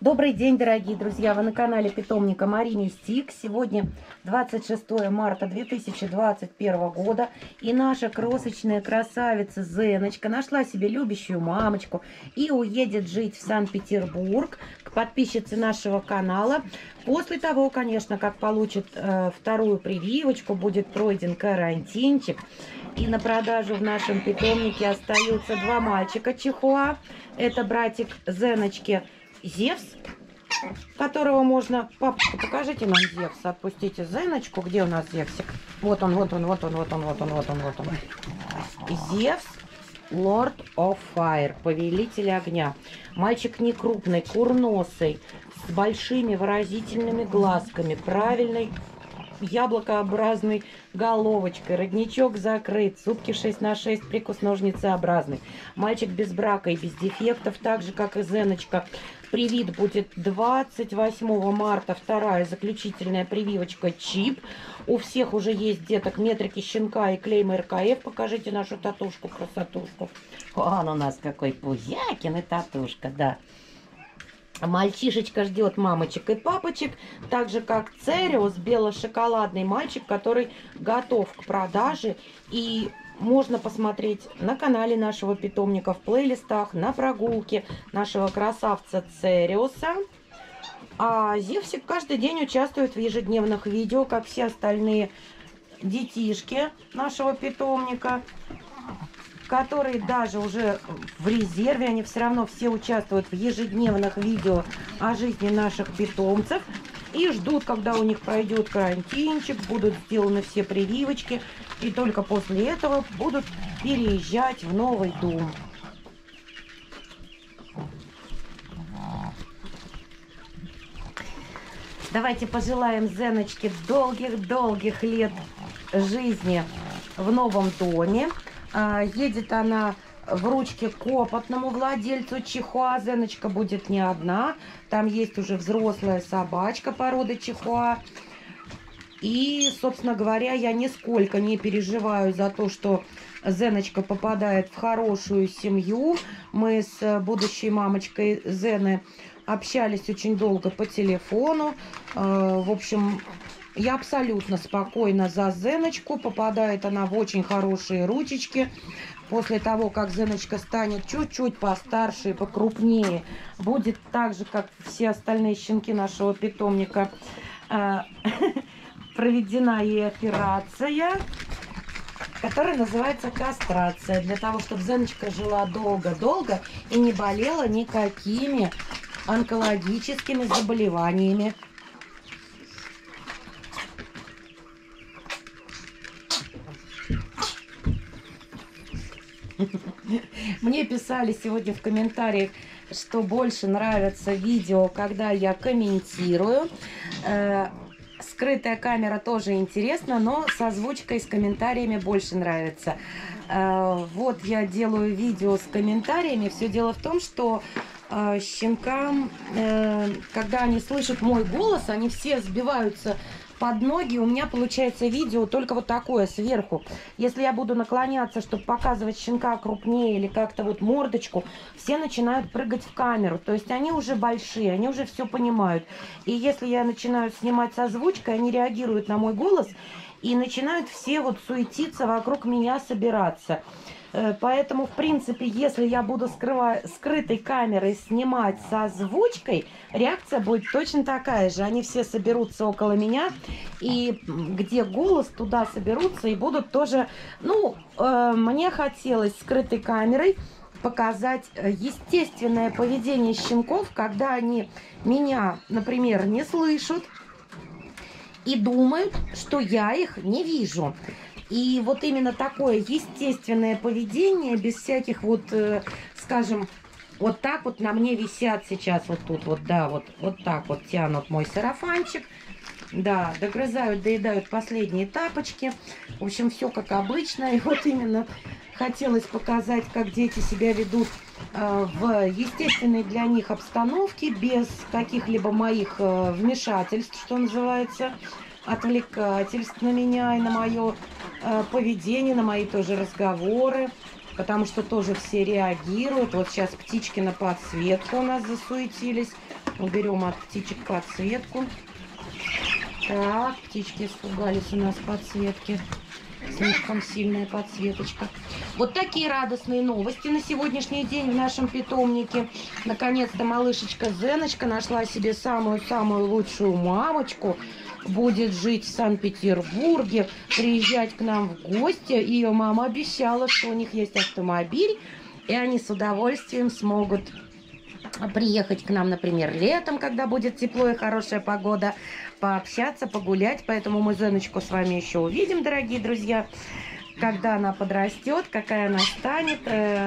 Добрый день, дорогие друзья! Вы на канале питомника Мари Мистик. Сегодня 26 марта 2021 года. И наша крошечная красавица Зеночка нашла себе любящую мамочку и уедет жить в Санкт-Петербург к подписчице нашего канала. После того, конечно, как получит вторую прививочку, будет пройден карантинчик. И на продажу в нашем питомнике остаются два мальчика чихуа. Это братик Зеночки Зевс, которого можно... Папочка, покажите нам Зевса. Отпустите Зеночку. Где у нас Зевсик? Вот он. Зевс, Lord of Fire, повелитель огня. Мальчик не крупный, курносый, с большими выразительными глазками, правильной яблокообразной головочкой, родничок закрыт, зубки 6 на 6, прикус ножницеобразный. Мальчик без брака и без дефектов, так же как и Зеночка. Привит будет 28 марта, вторая заключительная прививочка чип. У всех уже есть деток метрики щенка и клейма РКФ. Покажите нашу татушку, красотушку. Он у нас какой пузякин и татушка, да. Мальчишечка ждет мамочек и папочек, так же как Цериус, бело-шоколадный мальчик, который готов к продаже. И можно посмотреть на канале нашего питомника в плейлистах, на прогулке нашего красавца Цериуса. А Зевсик каждый день участвует в ежедневных видео, как все остальные детишки нашего питомника, которые даже уже в резерве, они все равно все участвуют в ежедневных видео о жизни наших питомцев и ждут, когда у них пройдет карантинчик, будут сделаны все прививочки, и только после этого будут переезжать в новый дом. Давайте пожелаем Зеночке долгих-долгих лет жизни в новом доме. Едет она в ручке к опытному владельцу чихуа. Зеночка будет не одна. Там есть уже взрослая собачка породы чихуа. И, собственно говоря, я нисколько не переживаю за то, что Зеночка попадает в хорошую семью. Мы с будущей мамочкой Зены общались очень долго по телефону. В общем, я абсолютно спокойна за Зеночку. Попадает она в очень хорошие ручечки. После того, как Зеночка станет чуть-чуть постарше и покрупнее, будет так же, как все остальные щенки нашего питомника, проведена ей операция, которая называется кастрация. Для того, чтобы Зеночка жила долго-долго и не болела никакими онкологическими заболеваниями. Мне писали сегодня в комментариях, что больше нравятся видео, когда я комментирую. Скрытая камера тоже интересна, но с озвучкой, с комментариями больше нравится. Вот я делаю видео с комментариями. Все дело в том, что щенкам, когда они слышат мой голос, они все сбиваются под ноги. У меня получается видео только вот такое сверху. Если я буду наклоняться, чтобы показывать щенка крупнее или как-то вот мордочку, все начинают прыгать в камеру. То есть они уже большие, они уже все понимают. И если я начинаю снимать с озвучкой, они реагируют на мой голос и начинают все вот суетиться вокруг меня, собираться. Поэтому, в принципе, если я буду скрытой камерой снимать с озвучкой, реакция будет точно такая же. Они все соберутся около меня, и где голос, туда соберутся и будут тоже... Ну, мне хотелось скрытой камерой показать естественное поведение щенков, когда они меня, например, не слышат и думают, что я их не вижу. И вот именно такое естественное поведение, без всяких вот, скажем, вот так вот на мне висят сейчас вот тут вот, да, вот так вот тянут мой сарафанчик, да, догрызают, доедают последние тапочки. В общем, все как обычно. И вот именно хотелось показать, как дети себя ведут в естественной для них обстановке, без каких-либо моих вмешательств, что называется, отвлекательств на меня и на мое поведение, на мои тоже разговоры. потому что тоже все реагируют. Вот сейчас птички на подсветку у нас засуетились. Уберем от птичек подсветку. Так, птички испугались у нас подсветки. Слишком сильная подсветочка. Вот такие радостные новости на сегодняшний день в нашем питомнике. Наконец-то малышечка Зеночка нашла себе самую-самую лучшую мамочку. Будет жить в Санкт-Петербурге, приезжать к нам в гости. Ее мама обещала, что у них есть автомобиль, и они с удовольствием смогут приехать к нам, например, летом, когда будет тепло и хорошая погода, пообщаться, погулять. Поэтому мы Зеночку с вами еще увидим, дорогие друзья, когда она подрастет, какая она станет.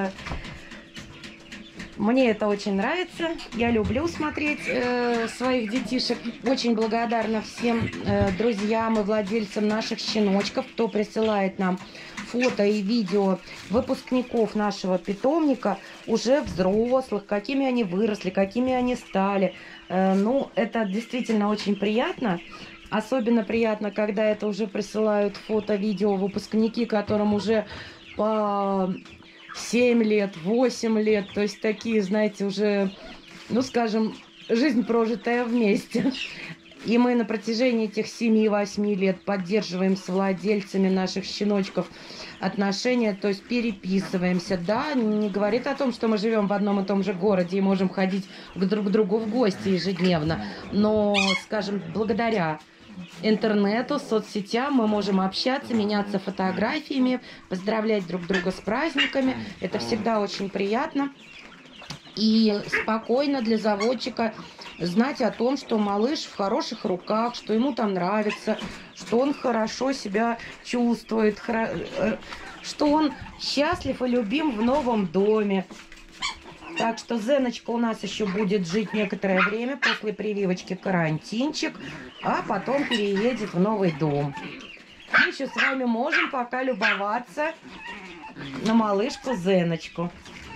Мне это очень нравится. Я люблю смотреть своих детишек. Очень благодарна всем друзьям и владельцам наших щеночков, кто присылает нам фото и видео выпускников нашего питомника, уже взрослых, какими они выросли, какими они стали. Ну, это действительно очень приятно. Особенно приятно, когда это уже присылают фото, видео выпускники, которым уже по 7 лет, 8 лет. То есть такие, знаете, уже, ну, скажем, жизнь, прожитая вместе. И мы на протяжении этих 7-8 лет поддерживаем с владельцами наших щеночков отношения, то есть переписываемся. Да, не говорит о том, что мы живем в одном и том же городе и можем ходить друг к другу в гости ежедневно. Но, скажем, благодаря интернету, соцсетям мы можем общаться, меняться фотографиями, поздравлять друг друга с праздниками. Это всегда очень приятно. И спокойно для заводчика знать о том, что малыш в хороших руках, что ему там нравится, что он хорошо себя чувствует, что он счастлив и любим в новом доме. Так что Зеночка у нас еще будет жить некоторое время после прививочки карантинчик, а потом переедет в новый дом. Мы еще с вами можем пока любоваться на малышку Зеночку.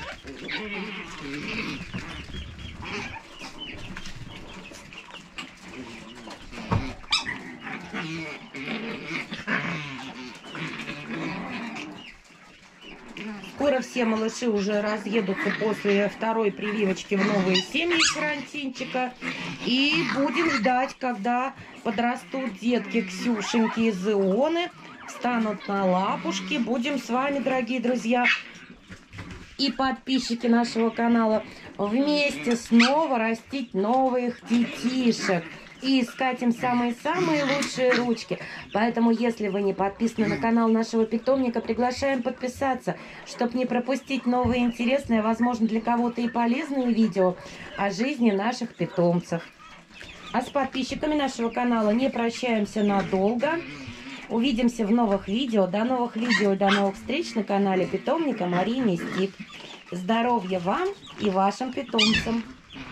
Скоро все малыши уже разъедутся после второй прививочки в новые семьи карантинчика. И будем ждать, когда подрастут детки Ксюшеньки и Зеоны, встанут на лапушки. Будем с вами, дорогие друзья и подписчики нашего канала, вместе снова растить новых детишек и искать им самые-самые лучшие ручки. Поэтому, если вы не подписаны на канал нашего питомника, приглашаем подписаться, чтобы не пропустить новые интересные, возможно, для кого-то и полезные видео о жизни наших питомцев. А с подписчиками нашего канала не прощаемся надолго. Увидимся в новых видео. До новых видео и до новых встреч на канале питомника Марии Мистик. Здоровья вам и вашим питомцам!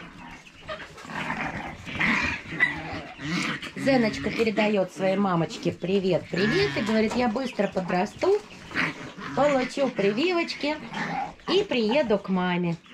Зеночка передает своей мамочке привет-привет и говорит: я быстро подрасту, получу прививочки и приеду к маме.